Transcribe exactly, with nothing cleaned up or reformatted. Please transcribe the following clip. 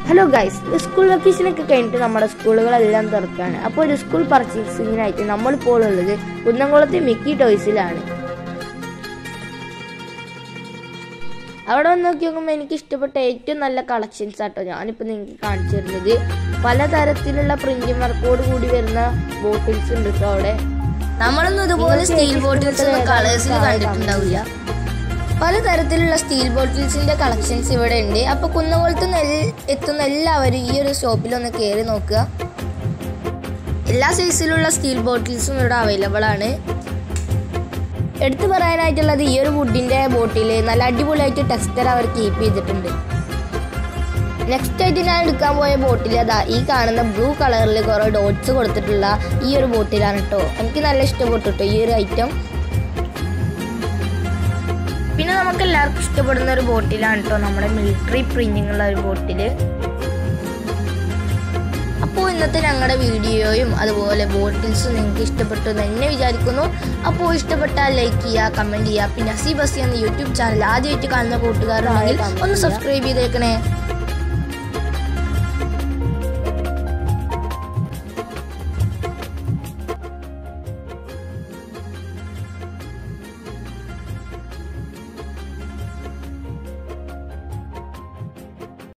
Hello guys, school വെക്കേഷനൊക്കെ കഴിഞ്ഞിട്ട് നമ്മുടെ സ്കൂളുകളെല്ലാം തുറക്കുകയാണ്. അപ്പോൾ ഒരു സ്കൂൾ പർച്ചേസിങ്ങിനായിട്ട് നമ്മളിപ്പോൾ ഉള്ളത് കുന്നംകുളത്തെ മിക്കി ടോയ്സിലാണ്. അവിടെ വന്ന് നോക്കി നോക്കുമ്പോൾ എനിക്ക് ഇഷ്ടപ്പെട്ട ഏറ്റവും നല്ല കളക്ഷൻസ് ആട്ടോ ഞാനിപ്പോൾ നിങ്ങൾക്ക് കാണിച്ചു തരുന്നത്. പലതരത്തിലുള്ള പ്രിന്റിംഗ് വർക്കോട് കൂടി വരുന്ന ബോട്ടിൽസ് ഉണ്ട് കേട്ടോ. അവിടെ നമ്മളൊന്നും ഇതുപോലെ സ്റ്റീൽ ബോട്ടിൽസ് ഒന്നും കളേഴ്സിൽ കണ്ടിട്ടുണ്ടാവില്ല. പലതരത്തിലുള്ള സ്റ്റീൽ ബോട്ടിൽസിന്റെ കളക്ഷൻസ് ഇവിടെ ഉണ്ട്. അപ്പോൾ കുന്നംകുളത്ത് നിന്ന് എത്തുന്ന എല്ലാവരും ഈ ഒരു ഷോപ്പിലൊന്ന് കയറി നോക്കുക. എല്ലാ സൈസിലുള്ള സ്റ്റീൽ ബോട്ടിൽസും ഇവിടെ അവൈലബിൾ ആണ്. എടുത്തു പറയാനായിട്ടുള്ളത് ഈ ഒരു വുഡിന്റെ ബോട്ടിൽ നല്ല അടിപൊളിയായിട്ട് ടെക്സ്ചർ അവർ കീപ്പ് ചെയ്തിട്ടുണ്ട്. നെക്സ്റ്റ് ആയിട്ട് ഞാൻ എടുക്കാൻ പോയ ബോട്ടിൽ അതാ ഈ കാണുന്ന ബ്ലൂ കളറിൽ കുറേ ഡോട്ട്സ് കൊടുത്തിട്ടുള്ള ഈ ഒരു ബോട്ടിലാണ് കേട്ടോ. എനിക്ക് നല്ല ഇഷ്ടപ്പെട്ടു കേട്ടോ ഈ ഒരു ഐറ്റം. പിന്നെ നമുക്ക് എല്ലാവർക്കും ഇഷ്ടപ്പെടുന്ന ഒരു ബോട്ടിലാണ് കേട്ടോ നമ്മുടെ മിലിറ്ററി പ്രിന്റിംഗ് ഉള്ള ഒരു ബോട്ടിൽ. അപ്പോൾ ഇന്നത്തെ ഞങ്ങളുടെ വീഡിയോയും അതുപോലെ ബോട്ടിൽസും നിങ്ങൾക്ക് ഇഷ്ടപ്പെട്ടു എന്ന് എന്നെ വിചാരിക്കുന്നു. അപ്പോൾ ഇഷ്ടപ്പെട്ടാൽ ലൈക്ക് ചെയ്യുക, കമൻറ്റ് ചെയ്യുക. പിന്നെ അസി ബസി എന്ന യൂട്യൂബ് ചാനൽ ആദ്യമായിട്ട് കാണുന്ന കൂട്ടുകാരുണ്ടെങ്കിൽ ഒന്ന് സബ്സ്ക്രൈബ് ചെയ്തേക്കണേ.